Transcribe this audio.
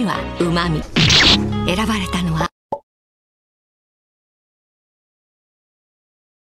味はうまみ。選ばれたのは